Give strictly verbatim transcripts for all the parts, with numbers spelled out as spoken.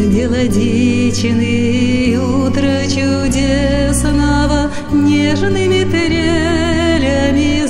ангела дичины, утро чудесного нежными трелями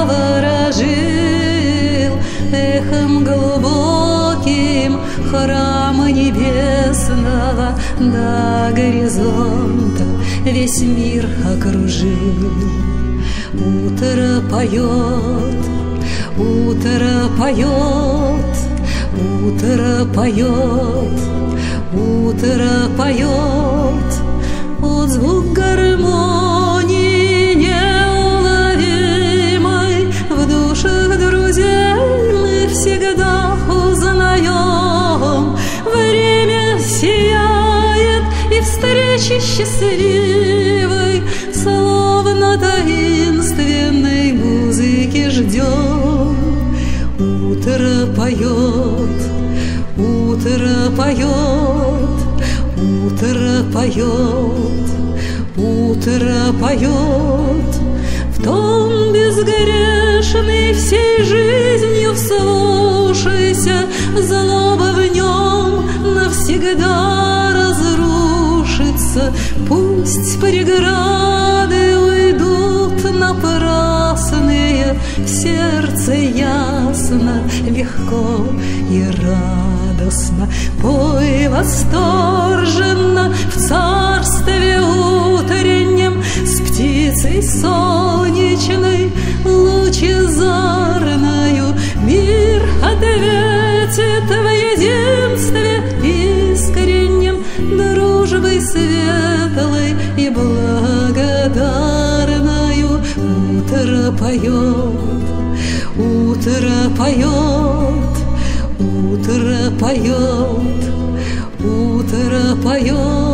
заворожил, эхом глубоким храма небесного до горизонта весь мир окружил. Утро поет, утро поет, утро поет, утро поет, отзвук гармонии неуловимой в душах друзей мы всегда узнаем. Время сияет, и встречи счастливой словно таинственной музыки ждем. Утро поет, утро поет, утро поет, утро поет, в том безгрешный всей жизнью вслушайся, злоба в нем навсегда разрушится. Пусть преграды уйдут напрасные, в сердце ясно, легко и радостно. Пой восторженно в царстве утреннем, с птицей солнечной лучезарною. Мир ответит в единстве искреннем, дружбой светлой и благодарною. Утро поет, утро поет, утро поет, утро поет.